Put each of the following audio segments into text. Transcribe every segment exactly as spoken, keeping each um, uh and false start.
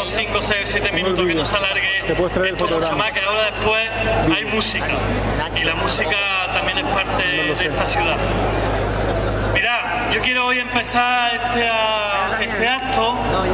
unos cinco, seis, siete minutos, que no se alargue esto mucho más, que ahora después hay música. Y la música también es parte de esta ciudad. Mirad, yo quiero hoy empezar este, a, este acto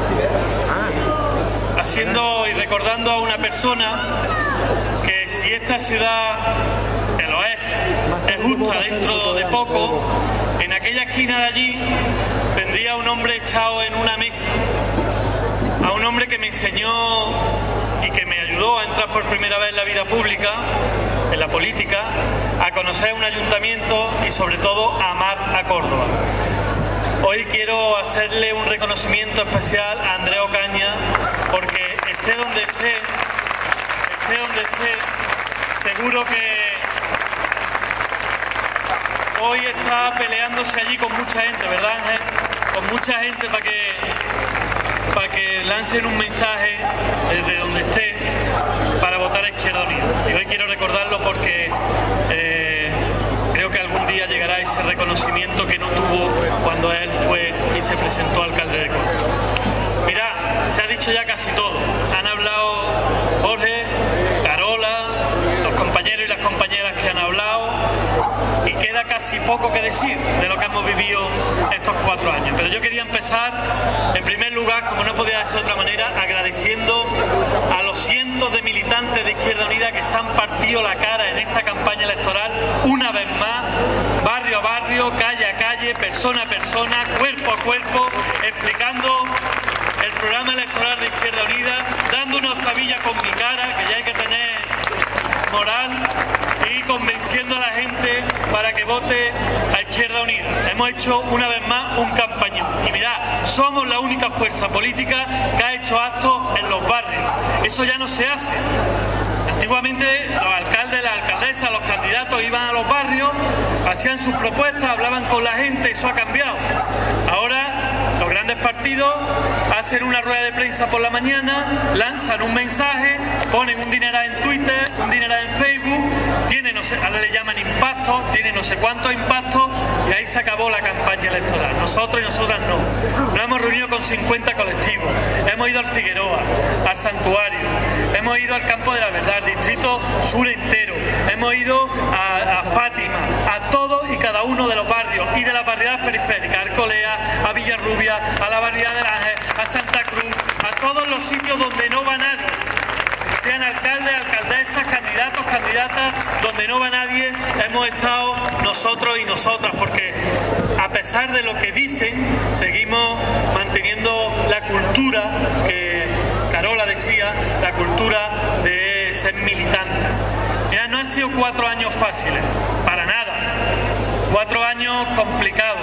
haciendo y recordando a una persona que, si esta ciudad, que lo es, es justa dentro de poco, en aquella esquina de allí vendría un hombre echado en una mesa, a un hombre que me enseñó y que me ayudó a entrar por primera vez en la vida pública, en la política, a conocer un ayuntamiento y sobre todo a amar a Córdoba. Hoy quiero hacerle un reconocimiento especial a Andrea Ocaña, porque esté donde esté, esté donde esté, seguro que hoy está peleándose allí con mucha gente, ¿verdad, Ángel? Con mucha gente para que, para que lancen un mensaje desde donde esté para votar a Izquierda Unida. Y hoy quiero recordarlo porque eh, creo que algún día llegará ese reconocimiento que no tuvo cuando él fue y se presentó alcalde de Córdoba. Mirad, se ha dicho ya casi todo. Han hablado Jorge, Carola, los compañeros y las compañeras que han hablado, y queda casi poco que decir de lo que hemos vivido estos cuatro años. Pero yo quería empezar, en primer lugar, como no podía ser de otra manera, agradeciendo a los cientos de militantes de Izquierda Unida que se han partido la cara en esta campaña electoral, una vez más, barrio a barrio, calle a calle, persona a persona, cuerpo a cuerpo, explicando el programa electoral de Izquierda Unida, dando una octavilla con mi cara, que ya hay que tener moral, y convenciendo a la gente para que vote a Izquierda Unida. Hemos hecho una vez más un campañón. Y mirad, somos la única fuerza política que ha hecho actos en los barrios. Eso ya no se hace. Antiguamente los alcaldes, las alcaldesas, los candidatos iban a los barrios, hacían sus propuestas, hablaban con la gente, eso ha cambiado. Ahora los grandes partidos hacen una rueda de prensa por la mañana, lanzan un mensaje, ponen un dineral en Twitter, un dineral en Facebook, tiene no sé, ahora le llaman impactos, tiene no sé cuántos impactos, y ahí se acabó la campaña electoral. Nosotros y nosotras no. Nos hemos reunido con cincuenta colectivos, hemos ido al Figueroa, al Santuario, hemos ido al Campo de la Verdad, al Distrito Sur entero, hemos ido a, a Fátima, a todos y cada uno de los barrios y de las barriadas periféricas, a Arcolea, a Villarrubia, a la barriada del Ángel, a Santa Cruz, a todos los sitios donde no va nadie, sean alcaldes, alcaldesas, candidatos, candidatas, donde no va nadie, hemos estado nosotros y nosotras, porque a pesar de lo que dicen, seguimos manteniendo la cultura que Carola decía, la cultura de ser militante. Mira, no han sido cuatro años fáciles, para nada, cuatro años complicados.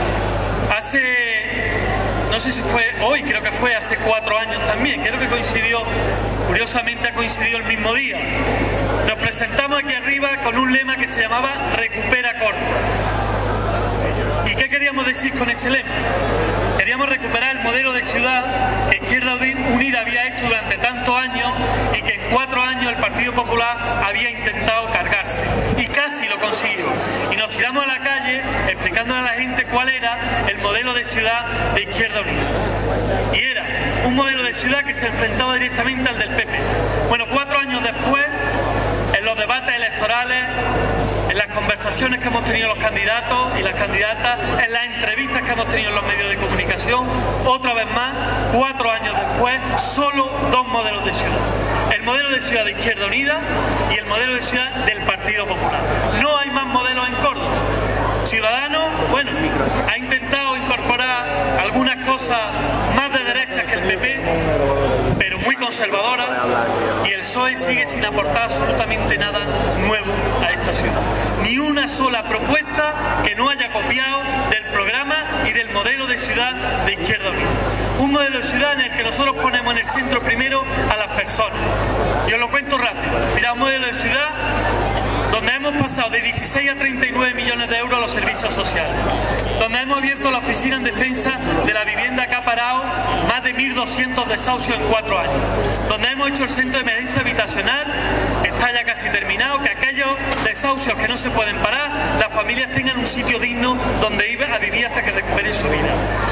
Hace, no sé si fue hoy, creo que fue hace cuatro años también, creo que coincidió, curiosamente ha coincidido el mismo día. Nos presentamos aquí arriba con un lema que se llamaba Recupera Córdoba. ¿Y qué queríamos decir con ese lema? Queríamos recuperar el modelo de ciudad que Izquierda Unida había hecho durante tantos años y que en cuatro años el Partido Popular había intentado cargarse. Y casi lo consiguió. Y nos tiramos a la calle explicándole a la gente cuál era el modelo de ciudad de Izquierda Unida. Y era un modelo de ciudad que se enfrentaba directamente al del P P. Bueno, cuatro años después, en los debates electorales, en las conversaciones que hemos tenido los candidatos y las candidatas, en las entrevistas que hemos tenido en los medios de comunicación, otra vez más, cuatro años después, solo dos modelos de ciudad. El modelo de ciudad de Izquierda Unida y el modelo de ciudad del Partido Popular. No hay más modelos en Córdoba. Ciudadanos, bueno, ha intentado incorporar algunas cosas más de derechas que el P P, pero muy conservadoras, y el P S O E sigue sin aportar absolutamente nada nuevo a esta ciudad. Ni una sola propuesta que no haya copiado del programa y del modelo de ciudad de Izquierda Unida. Un modelo de ciudad en el que nosotros ponemos en el centro primero a las personas. Yo lo cuento rápido. Mira, un modelo de ciudad donde hemos pasado de dieciséis a treinta y nueve millones de euros a los servicios sociales, donde hemos abierto la oficina en defensa de la vivienda que ha parado más de mil doscientos desahucios en cuatro años, donde hemos hecho el centro de emergencia habitacional, está ya casi terminado, que aquellos desahucios que no se pueden parar, las familias tengan un sitio digno donde ir a vivir hasta que recuperen su vida.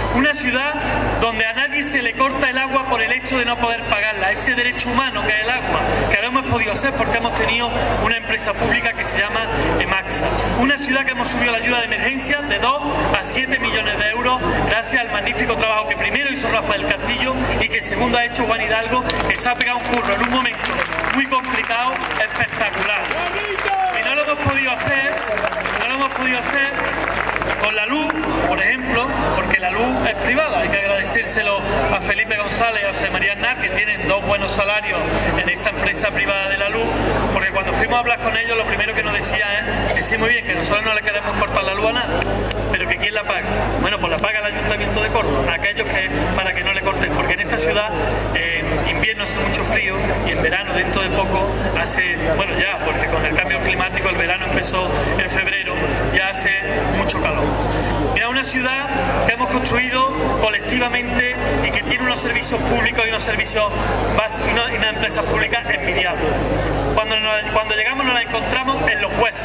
Una ciudad donde a nadie se le corta el agua por el hecho de no poder pagarla, ese derecho humano que es el agua, que lo hemos podido hacer porque hemos tenido una empresa pública que se llama EMAXA. Una ciudad que hemos subido la ayuda de emergencia de dos a siete millones de euros gracias al magnífico trabajo que primero hizo Rafael Castillo y que segundo ha hecho Juan Hidalgo, que se ha pegado un curro en un momento muy complicado, espectacular. Y no lo hemos podido hacer, no lo hemos podido hacer con la luz, por ejemplo, porque la luz es privada. Hay que agradecérselo a Felipe González y a José María Aznar, que tienen dos buenos salarios en esa empresa privada de la luz, porque cuando fuimos a hablar con ellos, lo primero que nos decía es que sí, muy bien, que nosotros no le queremos cortar la luz a nada, pero que ¿quién la paga? Bueno, pues la paga el Ayuntamiento de Córdoba, aquellos que para que no le corten, porque en esta ciudad en invierno hace mucho frío y en verano dentro de poco hace, bueno ya, porque con el cambio climático el verano empezó en febrero, ya hace mucho calor. Mira, una ciudad que hemos construido colectivamente y que tiene unos servicios públicos y unos servicios básicos y unas, unas empresas públicas envidiables. Cuando, nos, cuando llegamos nos la encontramos en los huesos.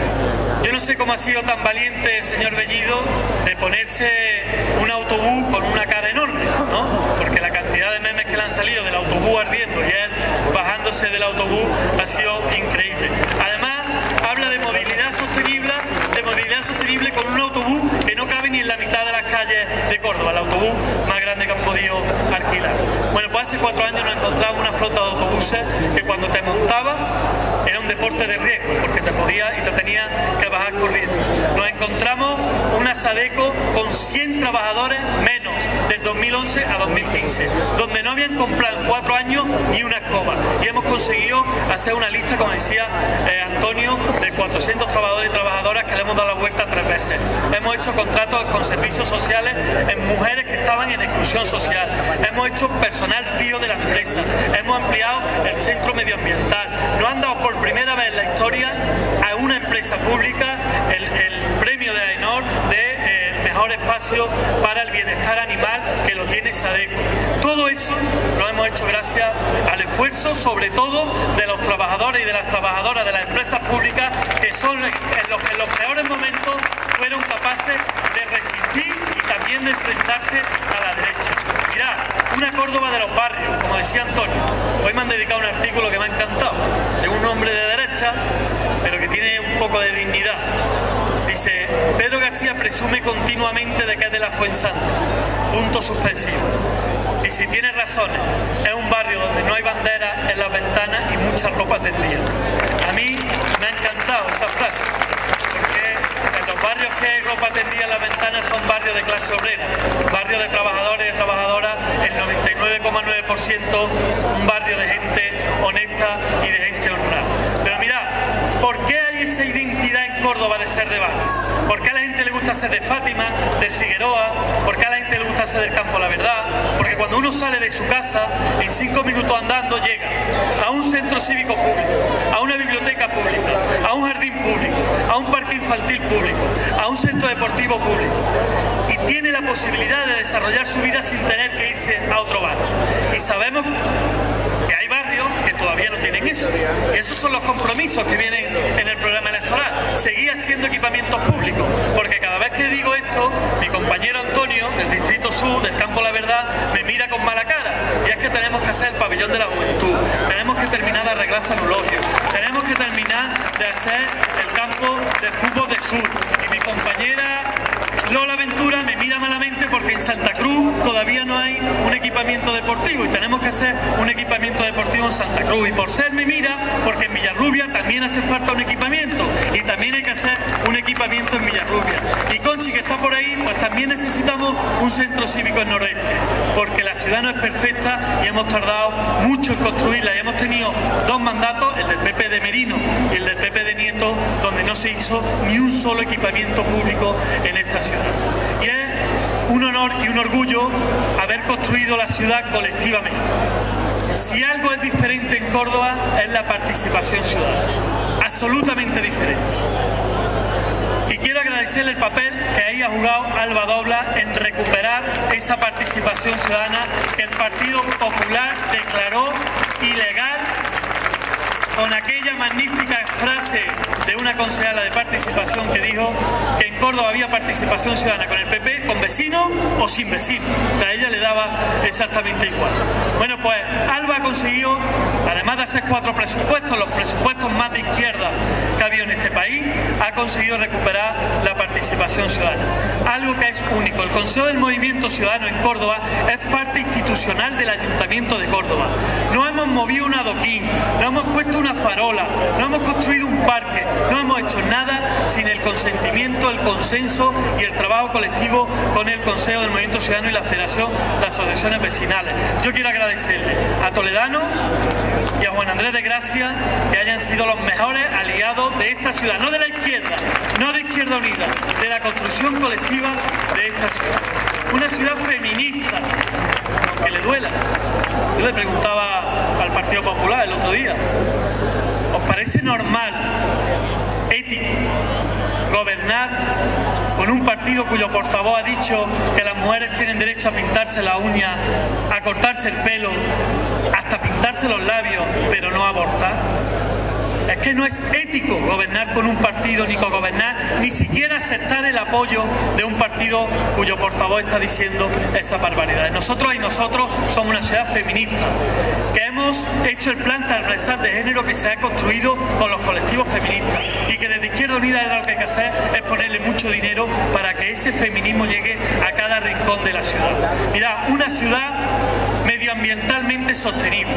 Yo no sé cómo ha sido tan valiente el señor Bellido de ponerse un autobús con una cara enorme, ¿no? Porque la cantidad de memes que le han salido del autobús ardiendo y él bajándose del autobús ha sido increíble. Además, habla de movilidad sostenible, de movilidad sostenible con un autobús que no cabe ni en la mitad de las calles de Córdoba, el autobús más grande que han podido alquilar. Bueno, pues hace cuatro años nos encontramos una flota de autobuses que cuando te montabas era un deporte de riesgo, porque te podías y te tenías que bajar corriendo. Nos encontramos una Sadeco con cien trabajadores menos del dos mil once a dos mil quince, donde no habían comprado en cuatro años ni una escoba. Y hemos conseguido hacer una lista, como decía eh, Antonio, de cuatrocientos trabajadores y trabajadoras que le hemos dado la vuelta tres veces. Hemos hecho contratos con servicios sociales en mujeres que estaban en exclusión social. Hemos hecho personal fío de la empresa. Hemos ampliado el centro medioambiental. Nos han dado por primera vez en la historia a una empresa pública el, el premio de AENOR de eh, mejor espacio para el bienestar animal, que lo tiene Sadeco. Todo eso lo hemos hecho gracias al esfuerzo, sobre todo de los trabajadores y de las trabajadoras de las empresas públicas, que son en los, en los peores momentos fueron capaces de resistir y también de enfrentarse a la derecha. Mirad, una Córdoba de los barrios, como decía Antonio. Hoy me han dedicado un artículo que me ha encantado, de un hombre de derecha, pero que tiene un poco de dignidad. Dice, Pedro García presume continuamente de que es de la Fuensanta. Punto suspensivo. Y si tiene razones, es un barrio donde no hay banderas en las ventanas y mucha ropa tendida. A mí me ha encantado esa frase, porque en los barrios que hay ropa tendida en las ventanas son barrios de clase obrera, barrios de trabajadores y de trabajadoras, el noventa y nueve coma nueve por ciento un barrio de gente honesta y de gente honrada. Pero mirad, ¿por qué hay esa identidad en Córdoba de ser de barrio? ¿Por qué a la gente le gusta ser de Fátima, del Figueroa? ¿Por qué a la gente le gusta ser del Campo La Verdad? Porque cuando uno sale de su casa, en cinco minutos andando llega a un centro cívico público, a una biblioteca pública, a un jardín público, a un parque infantil público, a un centro deportivo público, y tiene la posibilidad de desarrollar su vida sin tener que irse a otro barrio. Y sabemos que hay barrios que todavía no tienen eso, y esos son los compromisos que vienen en el programa electoral: seguir haciendo equipamientos públicos, porque cada vez que digo esto, mi compañero Antonio, del Distrito Sur, del Campo La Verdad, me mira con mala cara, y es que tenemos que hacer el pabellón de la juventud, tenemos que terminar de arreglar San Eulogio, tenemos que terminar de hacer el campo de fútbol de sur, y mi compañera Lola Ventura me mira malamente porque en Santa Cruz todavía no hay un equipamiento deportivo y tenemos que hacer un equipamiento deportivo en Santa Cruz. Y por ser me mira porque en Villarrubia también hace falta un equipamiento y también hay que hacer un equipamiento en Villarrubia. Y Conchi, que está por ahí, pues también necesitamos un centro cívico en Noroeste, porque la ciudad no es perfecta y hemos tardado mucho en construirla, y hemos tenido dos mandatos, el del P P de Merino y el del P P de Nieto, donde no se hizo ni un solo equipamiento público en esta ciudad. Y es un honor y un orgullo haber construido la ciudad colectivamente. Si algo es diferente en Córdoba es la participación ciudadana, absolutamente diferente. Y quiero agradecerle el papel que ahí ha jugado Alba Dobla en recuperar esa participación ciudadana que el Partido Popular declaró ilegal con aquella magnífica frase de una concejala de participación que dijo que en Córdoba había participación ciudadana con el P P, con vecinos o sin vecinos, que a ella le daba exactamente igual. Bueno, pues Alba ha conseguido, además de hacer cuatro presupuestos, los presupuestos más de izquierda que ha habido en este país, ha conseguido recuperar la participación ciudadana. Algo que es único. El Consejo del Movimiento Ciudadano en Córdoba es parte institucional del Ayuntamiento de Córdoba. No hemos movido un adoquín, no hemos puesto una farola, no hemos construido un parque, no hemos hecho nada sin el consentimiento, el consenso y el trabajo colectivo con el Consejo del Movimiento Ciudadano y la Federación de Asociaciones Vecinales. Yo quiero agradecerle a Toledano y a Juan Andrés de Gracia que hayan sido los mejores aliados de esta ciudad, no de la izquierda, no de Izquierda Unida, de la construcción colectiva de esta ciudad. Una ciudad feminista, aunque le duela. Yo le preguntaba al Partido Popular el otro día, ¿os parece normal, ético, gobernar con un partido cuyo portavoz ha dicho que las mujeres tienen derecho a pintarse la uña, a cortarse el pelo, hasta pintarse los labios, pero no abortar? Es que no es ético gobernar con un partido, ni cogobernar, ni siquiera aceptar el apoyo de un partido cuyo portavoz está diciendo esas barbaridades. Nosotros y nosotros somos una ciudad feminista, que hemos hecho el plan transversal de género que se ha construido con los colectivos feministas y que desde Izquierda Unida lo que hay que hacer es ponerle mucho dinero para que ese feminismo llegue a cada rincón de la ciudad. Mirad, una ciudad medioambientalmente sostenible.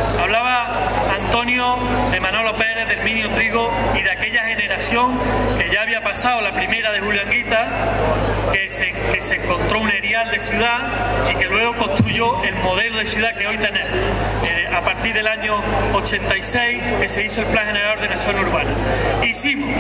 Hablaba Antonio de Manolo Pérez, del Minio Trigo y de aquella generación que ya había pasado la primera de Julio Anguita, que se, que se encontró un erial de ciudad y que luego construyó el modelo de ciudad que hoy tenemos. Eh, a partir del año ochenta y seis, que se hizo el Plan General de Ordenación Urbana. Hicimos,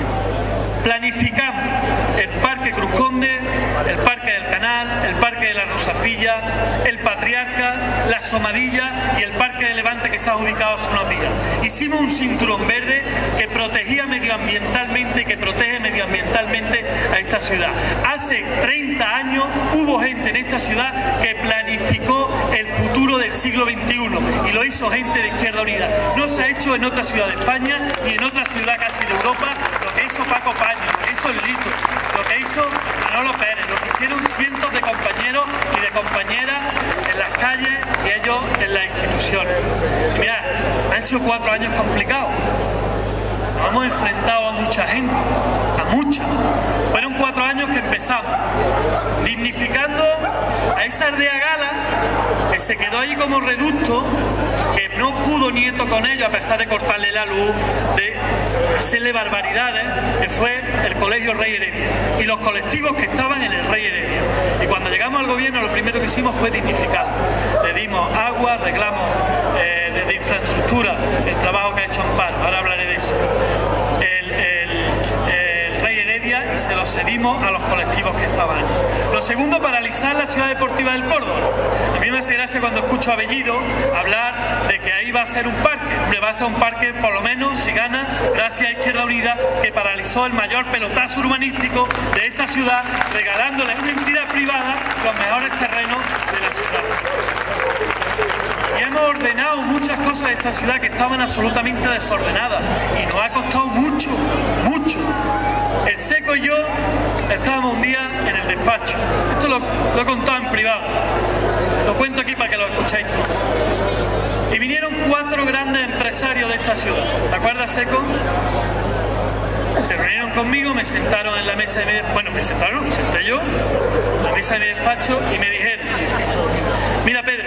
planificamos el Parque Cruz Conde, el Parque del Canal, el Parque de la Rosafilla, el Patriarca, la Somadilla y el Parque de Levante que se ha adjudicado hace unos días. Hicimos un cinturón verde que protegía medioambientalmente y que protege medioambientalmente a esta ciudad. Hace treinta años hubo gente en esta ciudad que planificó el futuro del siglo veintiuno y lo hizo gente de Izquierda Unida. No se ha hecho en otra ciudad de España ni en otra ciudad casi de Europa lo que hizo Paco Paño, lo que hizo el Lito, lo que hizo Manolo Pérez, lo que hicieron cientos de compañeros y de compañeras en las calles y ellos en las instituciones. Y mirad, han sido cuatro años complicados. Nos hemos enfrentado a mucha gente, a mucha. Fueron cuatro años que empezamos dignificando a esa aldea gala que se quedó ahí como reducto, que no pudo Nieto con ello a pesar de cortarle la luz, de hacerle barbaridades, que fue el Colegio Rey Heredia y los colectivos que estaban en el Rey Heredia. Y cuando llegamos al gobierno lo primero que hicimos fue dignificar. Le dimos agua, arreglamos eh, desde infraestructura el trabajo que ha hecho Amparo, ahora hablaré de eso. El, el, el Rey Heredia, y se lo cedimos a los colectivos que estaban. Lo segundo, paralizar la ciudad deportiva del Córdoba. A mí me hace gracia cuando escucho a Bellido hablar de que ahí va a ser un parque. Hombre, va a ser un parque, por lo menos, si gana, gracias a Izquierda Unida, que paralizó el mayor pelotazo urbanístico de esta ciudad, regalándole a una entidad privada los mejores terrenos de la ciudad. Y hemos ordenado muchas cosas de esta ciudad que estaban absolutamente desordenadas y nos ha costado mucho, mucho. El Seco y yo estábamos un día en el despacho. Esto lo, lo he contado en privado. Lo cuento aquí para que lo escuchéis todos. Y vinieron cuatro grandes empresarios de esta ciudad. ¿Te acuerdas, Seco? Se reunieron conmigo, me sentaron en la mesa de mi despacho. Bueno, me sentaron, me senté yo, en la mesa de mi despacho y me dijeron: mira, Pedro,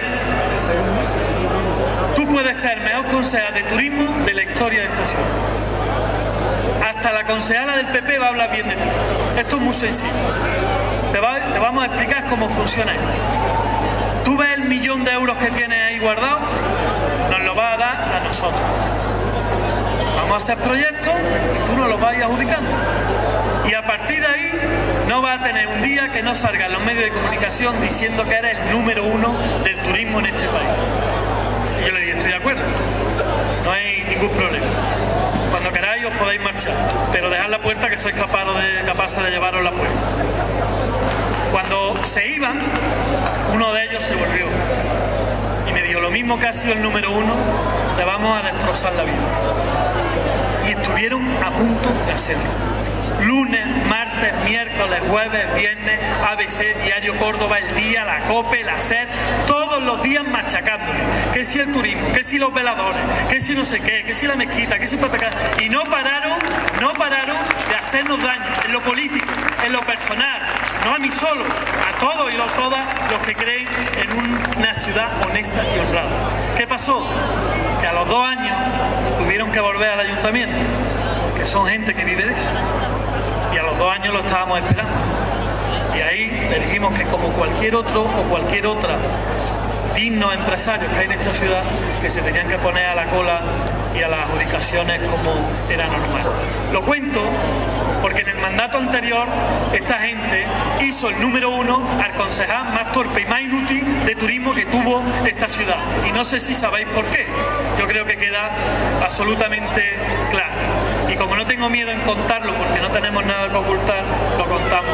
tú puedes ser el mejor concejal de turismo de la historia de esta ciudad. Hasta la concejala del P P va a hablar bien de ti. Esto es muy sencillo. Te, va, te vamos a explicar cómo funciona esto. Tú ves el millón de euros que tienes ahí guardado, nos lo vas a dar a nosotros. Vamos a hacer proyectos y tú nos los vas a ir adjudicando. Y a partir de ahí no vas a tener un día que no salga en los medios de comunicación diciendo que eres el número uno del turismo en este país. Y yo le dije: estoy de acuerdo, no hay ningún problema. Cuando queráis os podéis marchar, pero dejad la puerta que sois capaces de, capaces de llevaros la puerta. Cuando se iban, uno de ellos se volvió y me dijo: dijo, lo mismo que ha sido el número uno, le vamos a destrozar la vida. Y estuvieron a punto de hacerlo. Lunes, martes, miércoles, jueves, viernes, A B C, Diario Córdoba, El Día, La COPE, La SER, todos los días machacándole. Que si el turismo, que si los veladores, que si no sé qué, que si la mezquita, que si Patacán. Y no pararon, no pararon de hacernos daño en lo político, en lo personal, no a mí solo, a todos y a todas los que creen en una ciudad honesta y honrada. ¿Qué pasó? Que a los dos años tuvieron que volver al ayuntamiento, que son gente que vive de eso. Y a los dos años lo estábamos esperando. Y ahí le dijimos que como cualquier otro o cualquier otra dignos empresarios que hay en esta ciudad, que se tenían que poner a la cola y a las adjudicaciones como era normal. Lo cuento porque en el mandato anterior esta gente hizo el número uno al concejal más torpe y más inútil de turismo que tuvo esta ciudad. Y no sé si sabéis por qué. Yo creo que queda absolutamente claro. Y como no tengo miedo en contarlo porque no tenemos nada que ocultar, lo contamos.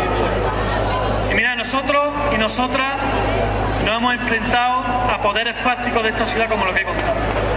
Y mira, nosotros y nosotras nos hemos enfrentado a poderes fácticos de esta ciudad como lo que he contado.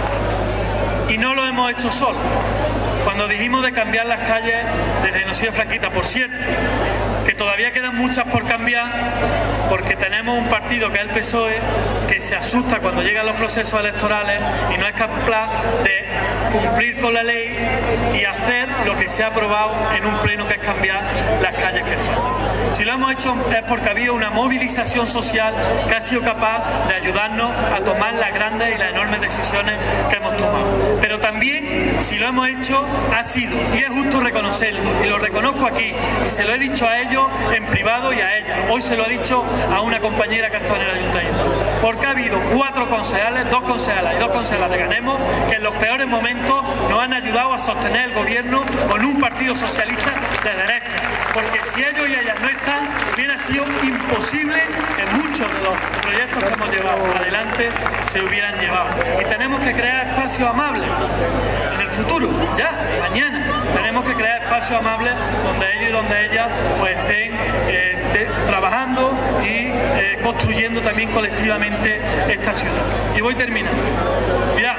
Y no lo hemos hecho solos. Cuando dijimos de cambiar las calles de genocidio franquista, por cierto, que todavía quedan muchas por cambiar, porque tenemos un partido que es el P S O E, que se asusta cuando llegan los procesos electorales y no es capaz de cumplir con la ley y hacer lo que se ha aprobado en un pleno, que es cambiar las calles que faltan. Si lo hemos hecho es porque ha habido una movilización social que ha sido capaz de ayudarnos a tomar las grandes y las enormes decisiones que hemos tomado. Pero también, si lo hemos hecho, ha sido, y es justo reconocerlo, y lo reconozco aquí, y se lo he dicho a ellos en privado y a ella. Hoy se lo he dicho a una compañera que ha estado en el ayuntamiento. Porque ha habido cuatro concejales, dos concejalas y dos concejalas de Ganemos, que en los peores momentos nos han ayudado a sostener el gobierno con un partido socialista de derecha. Porque si ellos y ellas no están, hubiera sido imposible que muchos de los proyectos que hemos llevado adelante se hubieran llevado. Y tenemos que crear espacios amables en el futuro, ya, mañana. Tenemos que crear espacios amables donde ellos y donde ellas pues estén eh, de, trabajando y eh, construyendo también colectivamente esta ciudad. Y voy terminando. Mirad,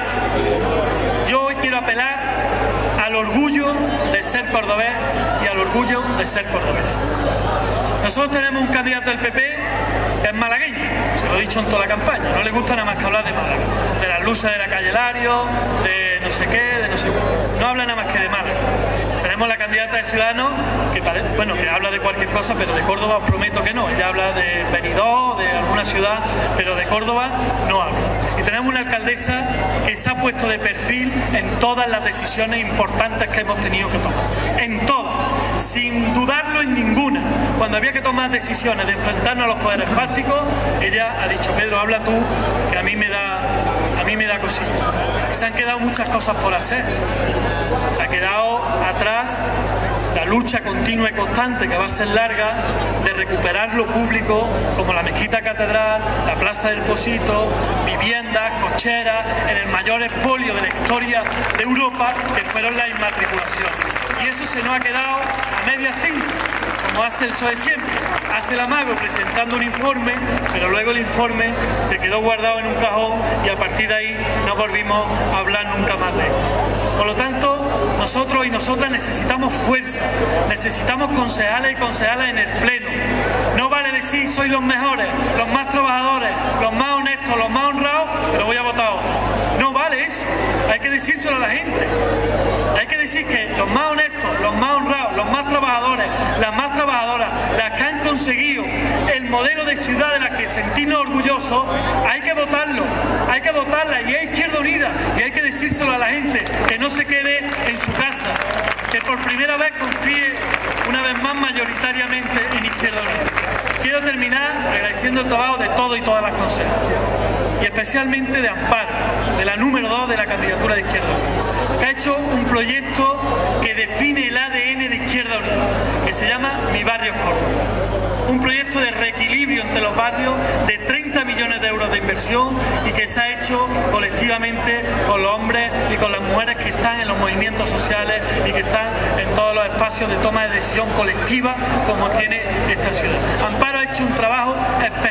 yo hoy quiero apelar al orgullo de ser cordobés y al orgullo de ser cordobés. Nosotros tenemos un candidato del P P que es malagueño, se lo he dicho en toda la campaña, no le gusta nada más que hablar de Málaga, de las luces de la calle Lario, de no sé qué, de no sé qué, no habla nada más que de Málaga. Tenemos la candidata de Ciudadanos que, bueno, que habla de cualquier cosa, pero de Córdoba os prometo que no. Ella habla de Benidorm, de alguna ciudad, pero de Córdoba no habla. Y tenemos una alcaldesa que se ha puesto de perfil en todas las decisiones importantes que hemos tenido que tomar. En todas, sin dudarlo en ninguna. Cuando había que tomar decisiones de enfrentarnos a los poderes fácticos, ella ha dicho: Pedro, habla tú, que a mí me da, a mí me da cosilla. Y se han quedado muchas cosas por hacer. Se ha quedado atrás la lucha continua y constante, que va a ser larga, de recuperar lo público, como la Mezquita Catedral, la Plaza del Pocito, viviendas, cocheras, en el mayor expolio de la historia de Europa, que fueron las inmatriculaciones. Y eso se nos ha quedado a medias tintas, como hace el P S O E siempre. Hace el amago presentando un informe, pero luego el informe se quedó guardado en un cajón y a partir de ahí no volvimos a hablar nunca más de esto. Por lo tanto, nosotros y nosotras necesitamos fuerza, necesitamos concejales y concejales en el pleno. No vale decir soy los mejores, los más trabajadores, los más honestos, los más honrados, pero voy a votar a otro. No vale eso, hay que decírselo a la gente. Hay que decir que los más honestos, los más honrados, los más trabajadores, las más trabajadoras, las que han conseguido el modelo de ciudad de la que sentirnos orgullosos, hay que votarlo, hay que votarla, y es Izquierda Unida, y hay que decírselo a la gente, que no se quede en su casa, que por primera vez confíe una vez más mayoritariamente en Izquierda Unida. Quiero terminar agradeciendo el trabajo de todos y todas las consejeras, y especialmente de Amparo, de la número dos de la candidatura de Izquierda Unida, que ha hecho un proyecto que define el A D N de Izquierda Unida, que se llama Mi Barrio es Córdoba. Un proyecto de reequilibrio entre los barrios, de treinta millones de euros de inversión, y que se ha hecho colectivamente con los hombres y con las mujeres que están en los movimientos sociales y que están en todos los espacios de toma de decisión colectiva como tiene esta ciudad. Amparo ha hecho un trabajo espectacular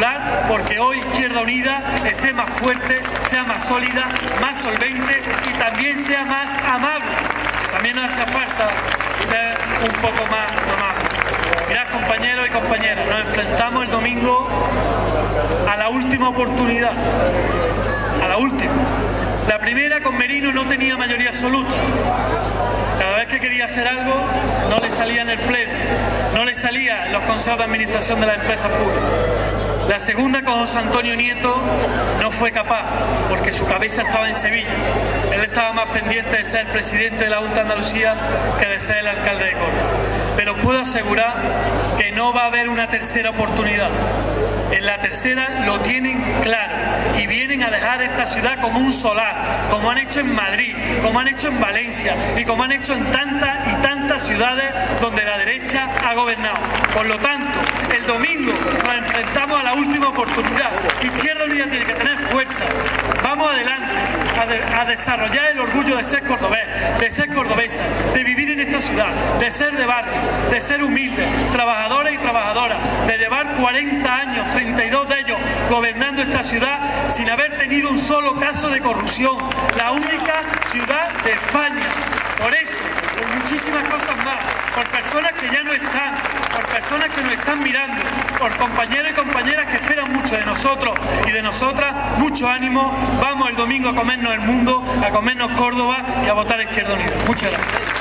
Popular, porque hoy Izquierda Unida esté más fuerte, sea más sólida, más solvente y también sea más amable. También nos hace falta ser un poco más amable. Mirad, compañeros y compañeras, nos enfrentamos el domingo a la última oportunidad, a la última. La primera, con Merino, no tenía mayoría absoluta. Cada vez que quería hacer algo, no le salía en el pleno, no le salía en los consejos de administración de las empresas públicas. La segunda, con José Antonio Nieto, no fue capaz, porque su cabeza estaba en Sevilla. Él estaba más pendiente de ser presidente de la Junta de Andalucía que de ser el alcalde de Córdoba. Pero puedo asegurar que no va a haber una tercera oportunidad. En la tercera lo tienen claro y vienen a dejar esta ciudad como un solar, como han hecho en Madrid, como han hecho en Valencia y como han hecho en tantas y tantas ciudades donde la derecha ha gobernado. Por lo tanto, el domingo nos enfrentamos a la última oportunidad. Izquierda Unida tiene que tener fuerza. Vamos adelante a, de, a desarrollar el orgullo de ser cordobés, de ser cordobesa, de vivir en esta ciudad, de ser de barrio, de ser humildes, trabajadores y trabajadoras, de llevar cuarenta años, treinta y dos de ellos, gobernando esta ciudad sin haber tenido un solo caso de corrupción. La única ciudad de España. Por eso, por muchísimas cosas más, por personas que ya no están, por personas que nos están mirando, por compañeros y compañeras que esperan mucho de nosotros y de nosotras, mucho ánimo. Vamos el domingo a comernos el mundo, a comernos Córdoba y a votar a Izquierda Unida. Muchas gracias.